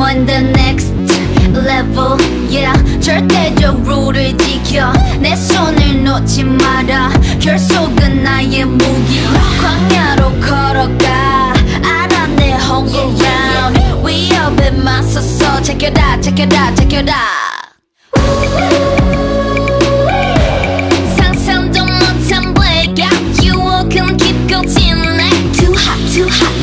on the next level, yeah. 절대적으로를 지켜 내 손을 놓지 마라. 결속은 나의 무기. 광야로 걸어가 알아 내 home ground. 위협에 맞서서 제껴라 제껴라 제껴라. 상상도 못한 blackout 유혹은 깊고 진해. Too hot too hot.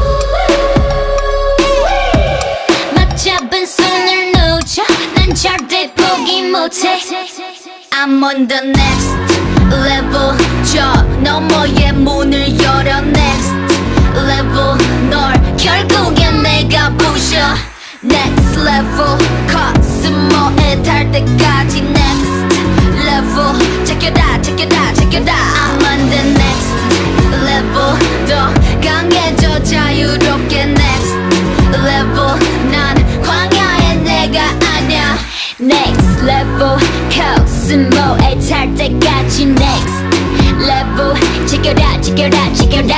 맞잡은 손을 놓쳐 난 절대 포기 못해. I'm on the next level. 저 너머의 문을 열어. Next level. 널 결국엔 내가 부셔. Next level. 코스모에 달 때까지 next level. 제껴라 제껴라 제껴라. I'm on the next level. 더 강해져 자유롭게 next level. 난 광야의 내가 아냐. Next level. 코스모에 달 때까지 next level. 제껴라 제껴라 제껴라.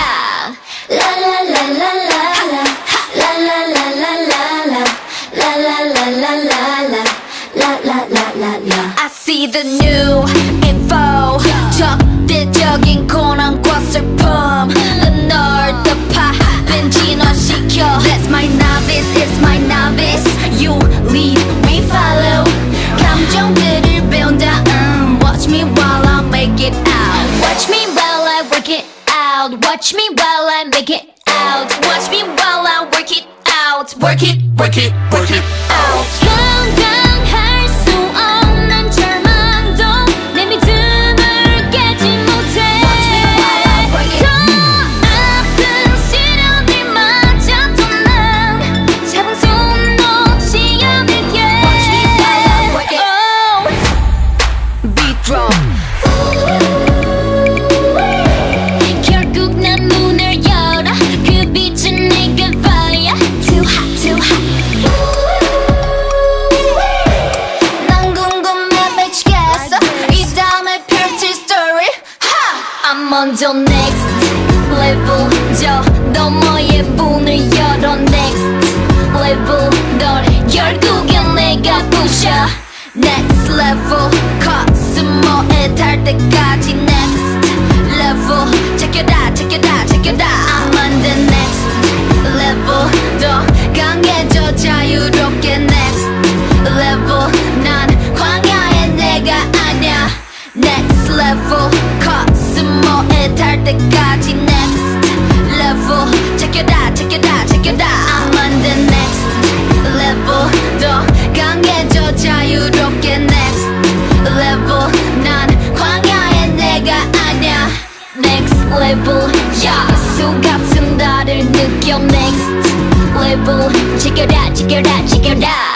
라라라라라라 라라라라라라 라라라라라라 라라라라라. I see the new info. 적대적인 고난과 슬픔 널 덮어 진화시켜. That's my novice, it's my novice. You lead, we follow. 감정들을 배운다. Watch me while I make it out. Watch me while I work it out. Watch me while I make it out. Watch me while I work it out. Work it, work it, work it out. 감당할 수 없는 절망도 내 믿음을 깨지 못해. Watch me while I work it. 더 아픈 시련들마저도 난 잡은 손 놓지 않을게. Watch me while I work it. Oh. Beat drop. 결국 난 문을 열어. 그 빛은 내가 fire. Too hot, too hot. 난 궁금해 미치겠어. 이 다음에 펼칠 story. I'm on the next level. 저 너머의 문을 열어. Next level. 널 결국엔 내가 부셔. Next level. 코스모에 달 때까지 next level. 제껴라 제껴라 제껴라. I'm on the next level. 더 강해져 자유롭게 next level. 난 광야의 내가 아냐. Next level. 코스모에 달 때까지 next level. 제껴라 제껴라 제껴라. I'm on the next level. 더 강해져 자유롭게 next level. 난 광야의 내가 아냐. Next level. 야수 같은 나를 느껴. Next level. 제껴라 제껴라 제껴라.